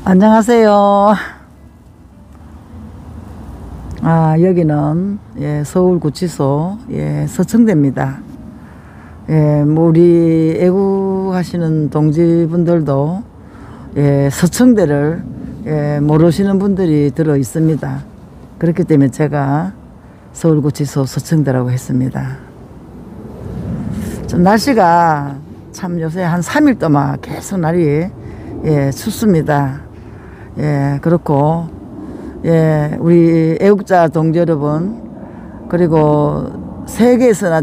안녕하세요. 여기는 서울구치소 서청대입니다. 뭐 우리 애국하시는 동지분들도 서청대를 모르시는 분들이 들어 있습니다. 그렇기 때문에 제가 서울구치소 서청대라고 했습니다. 좀 날씨가 참 요새 한 3일 동안 계속 날이 춥습니다. 그렇고 우리 애국자 동지 여러분, 그리고 세계에서나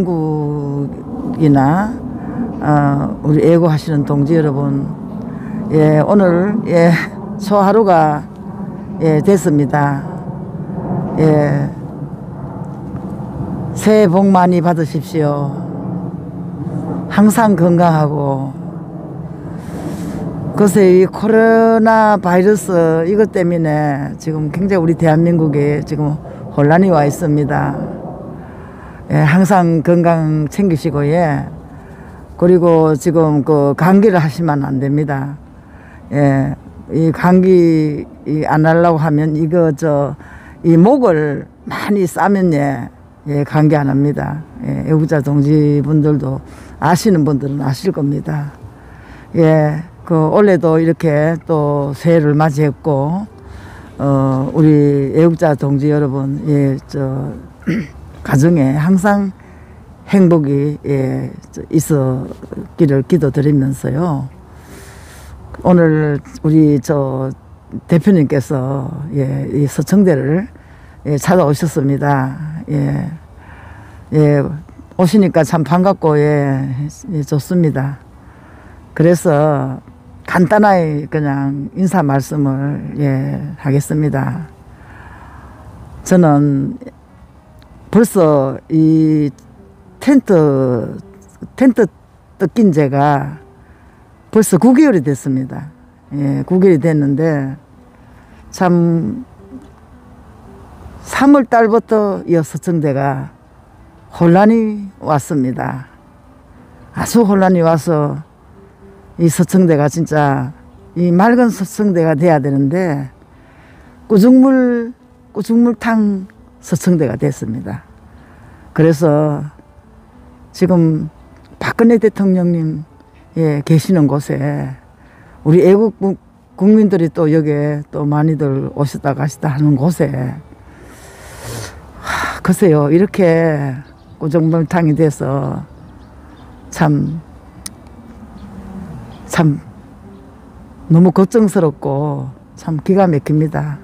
대한민국이나 우리 애국하시는 동지 여러분, 오늘 초하루가 됐습니다. 새해 복 많이 받으십시오. 항상 건강하고. 글쎄, 이 코로나 바이러스 이것 때문에 지금 굉장히 우리 대한민국에 지금 혼란이 와 있습니다. 항상 건강 챙기시고, 그리고 지금 그 감기를 하시면 안 됩니다. 이 감기 안 하려고 하면 이 목을 많이 싸면 감기 안 합니다. 애국자 동지분들도 아시는 분들은 아실 겁니다. 올해도 이렇게 또 새해를 맞이했고, 우리 애국자 동지 여러분, 가정에 항상 행복이 있었기를 기도드리면서요. 오늘 우리 대표님께서 이 서청대를 찾아오셨습니다. 오시니까 참 반갑고 좋습니다. 그래서 간단하게 그냥 인사 말씀을 하겠습니다. 저는 벌써 이 텐트 뜯긴 지가 벌써 9개월이 됐습니다. 9개월이 됐는데 참 3월 달부터 이 서청대가 혼란이 왔습니다. 아주 혼란이 와서 이 서청대가 진짜 이 맑은 서청대가 돼야 되는데 꾸중물탕 서청대가 됐습니다. 그래서 지금 박근혜 대통령님 계시는 곳에 우리 애국 국민들이 또 여기에 또 많이들 오셨다 가시다 하는 곳에 글쎄요, 이렇게 꾸중물탕이 돼서 참 너무 걱정스럽고 참 기가 막힙니다.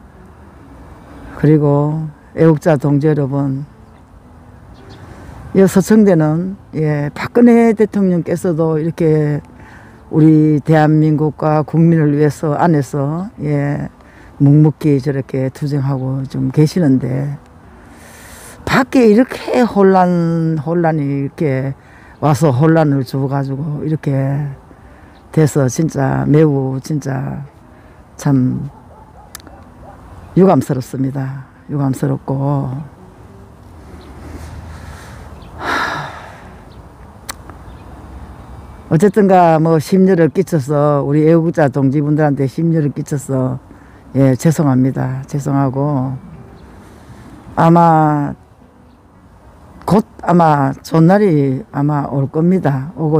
그리고 애국자 동지 여러분, 이 서청대는 박근혜 대통령께서도 이렇게 우리 대한민국과 국민을 위해서 안에서 묵묵히 저렇게 투쟁하고 좀 계시는데, 밖에 이렇게 혼란이 이렇게 와서 혼란을 주어가지고 이렇게 돼서 진짜 매우 진짜 참 유감스럽습니다. 유감스럽고, 어쨌든가 뭐 심려를 끼쳐서 우리 애국자 동지분들한테 심려를 끼쳐서 죄송합니다. 죄송하고, 곧 좋은 날이 올 겁니다. 오고,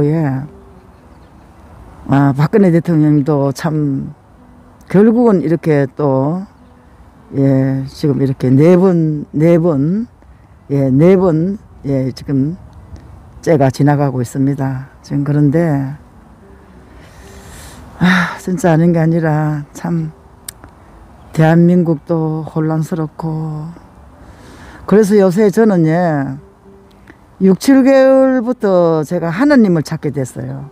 박근혜 대통령도 참 결국은 이렇게 또 지금 이렇게 네 번 지금 째가 지나가고 있습니다. 지금 그런데 진짜 아닌 게 아니라 참 대한민국도 혼란스럽고, 그래서 요새 저는 6, 7개월부터 제가 하느님을 찾게 됐어요.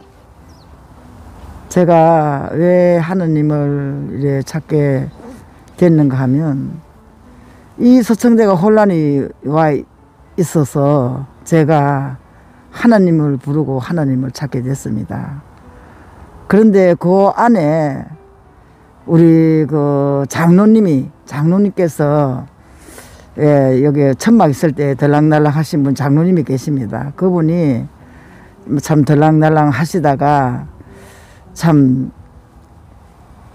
제가 왜 하느님을 찾게 됐는가 하면, 이 서청대가 혼란이 와 있어서 제가 하나님을 부르고 하나님을 찾게 됐습니다. 그런데 그 안에 우리 그 장로님께서 여기 천막 있을 때 들락날락 하신 분 장로님이 계십니다. 그분이 참 들락날락 하시다가 참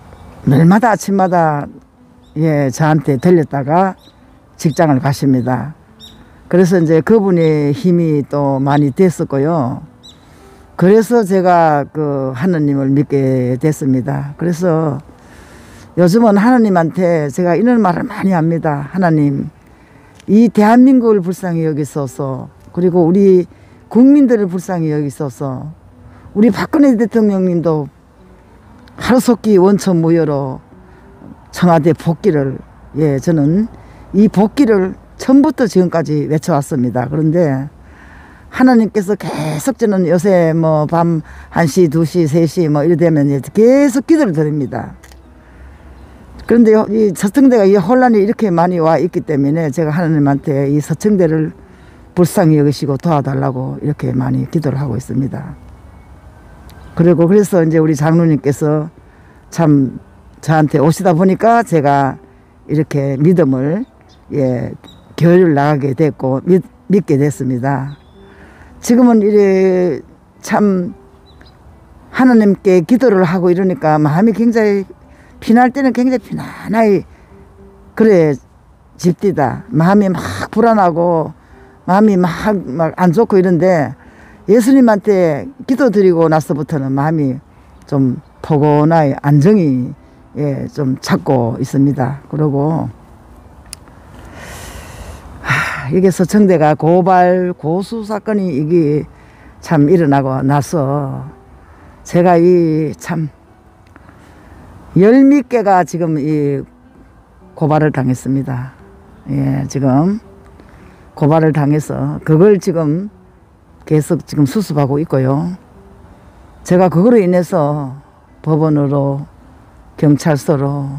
날마다 아침마다 예, 저한테 들렸다가 직장을 가십니다. 그래서 이제 그분의 힘이 또 많이 됐었고요. 그래서 제가 그 하느님을 믿게 됐습니다. 그래서 요즘은 하느님한테 제가 이런 말을 많이 합니다. 하나님, 이 대한민국을 불쌍히 여기소서, 그리고 우리 국민들을 불쌍히 여기소서, 우리 박근혜 대통령님도 하루속히 원천무효로 청와대 복귀를, 예, 저는 이 복귀를 처음부터 지금까지 외쳐왔습니다. 그런데 하나님께서 계속 저는 요새 뭐 밤 1시, 2시, 3시 뭐 이래 되면 계속 기도를 드립니다. 그런데 이 서청대가 이 혼란이 이렇게 많이 와 있기 때문에 제가 하나님한테 이 서청대를 불쌍히 여기시고 도와달라고 이렇게 많이 기도를 하고 있습니다. 그리고 그래서 이제 우리 장로님께서 참 저한테 오시다 보니까 제가 이렇게 믿음을, 예, 교회를 나가게 됐고 믿게 됐습니다. 지금은 이래 참 하나님께 기도를 하고 이러니까 마음이 굉장히 피날 때는 굉장히 편안하게 그래 집디다. 마음이 막 불안하고 마음이 막 안 좋고 이런데 예수님한테 기도드리고 나서부터는 마음이 좀 포근하게 안정이, 예, 좀 찾고 있습니다. 그리고 이게 서청대가 고발 고수 사건이 이게 참 일어나고 나서 제가 이 참 열몇 개가 지금 이 고발을 당했습니다. 예, 지금 고발을 당해서 그걸 지금 계속 지금 수습하고 있고요. 제가 그거로 인해서 법원으로, 경찰서로,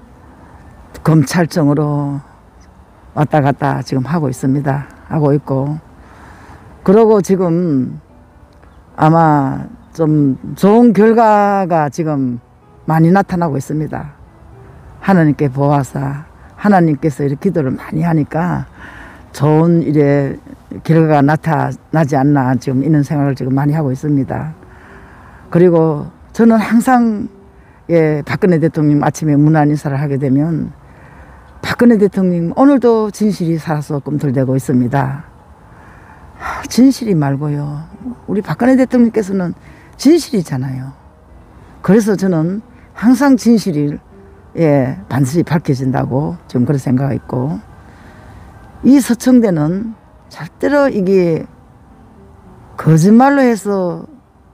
검찰청으로 왔다 갔다 지금 하고 있습니다. 하고 있고. 그러고 지금 아마 좀 좋은 결과가 지금 많이 나타나고 있습니다. 하나님께 보아서 하나님께서 이렇게 기도를 많이 하니까 좋은 일의 결과가 나타나지 않나 지금 이런 생각을 지금 많이 하고 있습니다. 그리고 저는 항상, 예, 박근혜 대통령 아침에 문안 인사를 하게 되면 박근혜 대통령 오늘도 진실이 살아서 꿈틀대고 있습니다. 진실이 말고요. 우리 박근혜 대통령께서는 진실이잖아요. 그래서 저는 항상 진실이, 예, 반드시 밝혀진다고 지금 그런 생각이 있고, 이 서청대는 절대로 이게 거짓말로 해서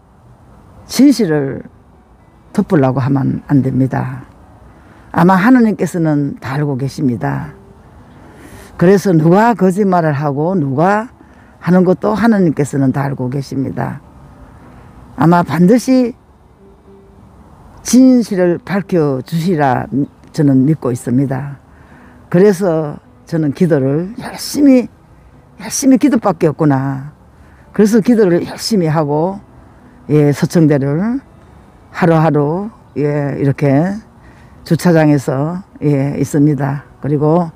진실을 덮으려고 하면 안 됩니다. 아마 하느님께서는 다 알고 계십니다. 그래서 누가 거짓말을 하고 누가 하는 것도 하느님께서는 다 알고 계십니다. 아마 반드시 진실을 밝혀주시라 저는 믿고 있습니다. 그래서 저는 기도를 열심히 기도밖에 없구나. 그래서 기도를 열심히 하고, 예, 서청대를 하루하루, 예, 이렇게 주차장에서, 예, 있습니다. 그리고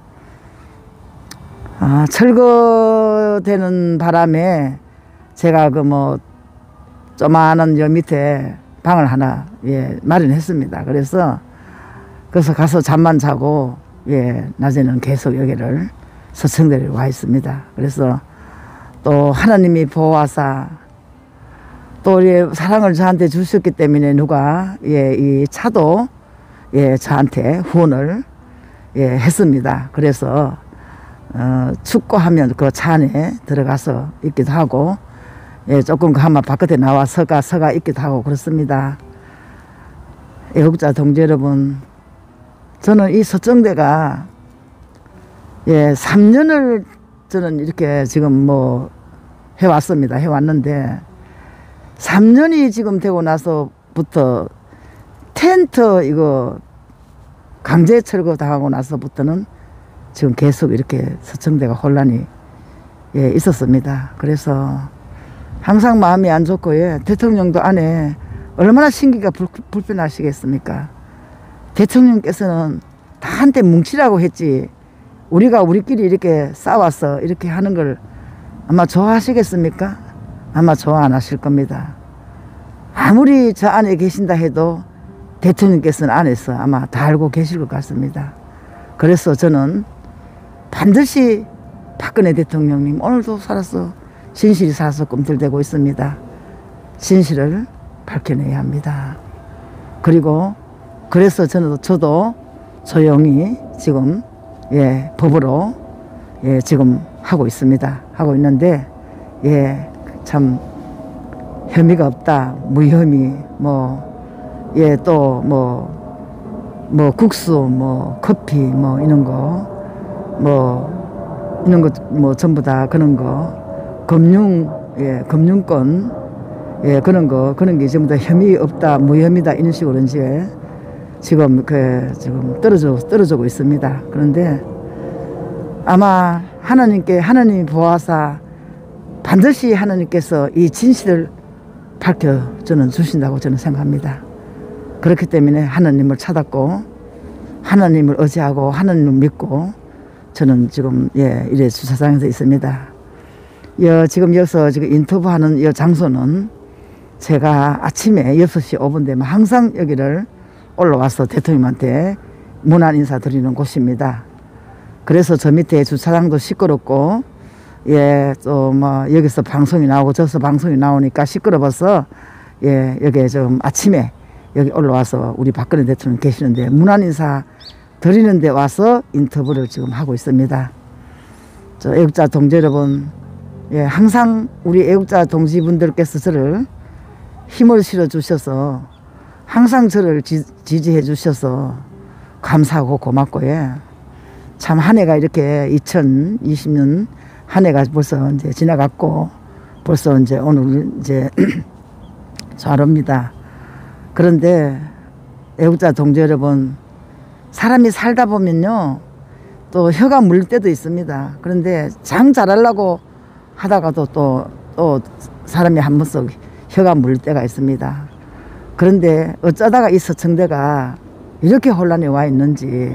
철거되는 바람에 제가 그 뭐 조만한 여 밑에 방을 하나, 예, 마련했습니다. 그래서 가서 잠만 자고, 예, 낮에는 계속 여기를 서청대를 와 있습니다. 그래서 또 하나님이 보호하사 또 사랑을 저한테 주셨기 때문에 누가, 예, 이 차도, 예, 저한테 후원을, 예, 했습니다. 그래서 춥고하면 그 차 안에 들어가서 있기도 하고, 예, 조금 가면 바깥에 나와 서가 있기도 하고 그렇습니다. 애국자 동지 여러분, 저는 이 서청대가, 예, 3년을 저는 이렇게 지금 뭐 해왔습니다. 해왔는데 3년이 지금 되고 나서부터 텐트 이거 강제 철거 당하고 나서부터는 지금 계속 이렇게 서청대가 혼란이, 예, 있었습니다. 그래서 항상 마음이 안 좋고, 예, 대통령도 안에 얼마나 심기가 불편하시겠습니까? 대통령께서는 다 한테 뭉치라고 했지 우리가 우리끼리 이렇게 싸워서 이렇게 하는 걸 아마 좋아하시겠습니까? 아마 좋아 안 하실 겁니다. 아무리 저 안에 계신다 해도 대통령께서는 안에서 아마 다 알고 계실 것 같습니다. 그래서 저는 반드시 박근혜 대통령님 오늘도 살아서 진실이 살아서 꿈틀대고 있습니다. 진실을 밝혀내야 합니다. 그리고 그래서 저도 조용히 지금 법으로 지금 하고 있습니다. 하고 있는데 참 혐의가 없다. 무혐의 또 국수 커피 이런 거 전부 다 그런 거 금융권 그런 게 전부 다 혐의 없다 무혐의다 이런 식으로 이제 지금 떨어지고 있습니다. 그런데 아마 하나님이 보아사 반드시 하나님께서 이 진실을 밝혀 주신다고 저는 생각합니다. 그렇기 때문에 하나님을 찾았고 하나님을 의지하고 하나님을 믿고 저는 지금 이래 주차장에서 있습니다. 지금 여기서 인터뷰하는 이 장소는 제가 아침에 6시 5분 되면 항상 여기를 올라와서 대통령한테 문안 인사 드리는 곳입니다. 그래서 저 밑에 주차장도 시끄럽고 또 여기서 방송이 나오고 저기서 방송이 나오니까 시끄러워서 여기 좀 아침에 여기 올라와서 우리 박근혜 대통령 계시는데 문안 인사 드리는데 와서 인터뷰를 지금 하고 있습니다. 저 애국자 동지 여러분, 항상 우리 애국자 동지분들께서 저를 힘을 실어 주셔서 항상 저를 지지해 주셔서 감사하고 고맙고요. 참 한 해가 이렇게 2020년 한 해가 벌써 이제 지나갔고 벌써 이제 오늘 이제 잘합니다. 그런데 애국자 동지 여러분, 사람이 살다 보면요 또 혀가 물릴 때도 있습니다. 그런데 장 잘하려고 하다가도 또 사람이 한 번씩 혀가 물릴 때가 있습니다. 그런데 어쩌다가 이 서청대가 이렇게 혼란에 와 있는지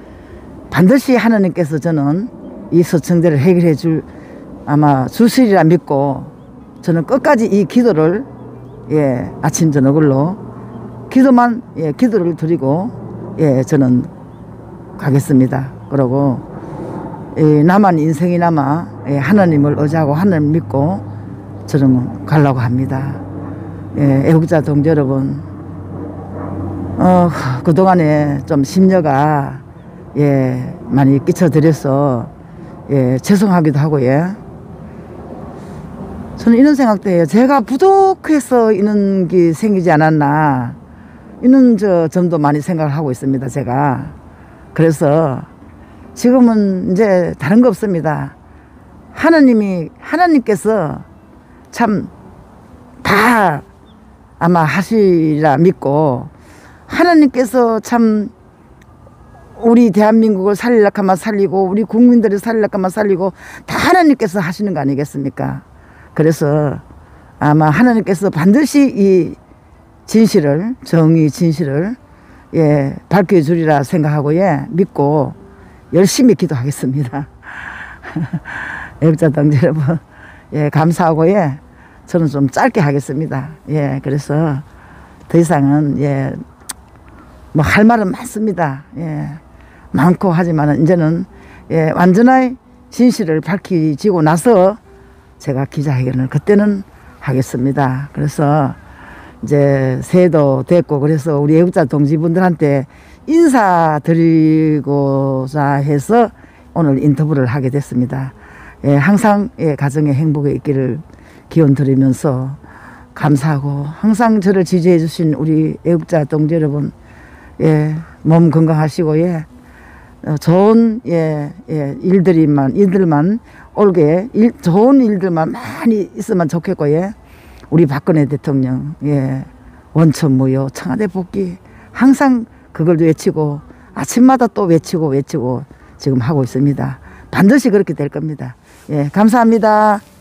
반드시 하나님께서 저는 이 서청대를 해결해 주시리라 믿고 저는 끝까지 이 기도를 아침 저녁으로 기도를 드리고 저는 가겠습니다. 그러고 남은 인생이 남아 하나님을 의지하고 하나님 믿고 저는 가려고 합니다. 애국자 동지 여러분, 그동안에 좀 심려가 많이 끼쳐드려서 죄송하기도 하고요. 저는 이런 생각도 해요. 제가 부족해서 이런 게 생기지 않았나 이런 점도 많이 생각을 하고 있습니다. 제가 그래서 지금은 이제 다른 거 없습니다. 하나님께서 참 다 아마 하시리라 믿고 하나님께서 참 우리 대한민국을 살리려고 하면 살리고 우리 국민들을 살리려고 하면 살리고 다 하나님께서 하시는 거 아니겠습니까? 그래서 아마 하나님께서 반드시 이 진실을 정의 진실을 밝혀주리라 생각하고 믿고 열심히 기도하겠습니다. 애국자 동지 여러분, 감사하고 저는 좀 짧게 하겠습니다. 그래서 더 이상은 할 말은 많습니다. 많고 하지만 이제는 완전한 진실을 밝히지고 나서 제가 기자회견을 그때는 하겠습니다. 그래서 이제 새해도 됐고 그래서 우리 애국자 동지분들한테 인사드리고자 해서 오늘 인터뷰를 하게 됐습니다. 항상 가정의 행복에 있기를 기원 드리면서 감사하고 항상 저를 지지해 주신 우리 애국자 동지 여러분, 몸 건강하시고 좋은 일들만 올게 좋은 일들만 많이 있으면 좋겠고 우리 박근혜 대통령 원천무효 청와대 복귀 항상 그걸 외치고 아침마다 또 외치고 지금 하고 있습니다. 반드시 그렇게 될 겁니다. 감사합니다.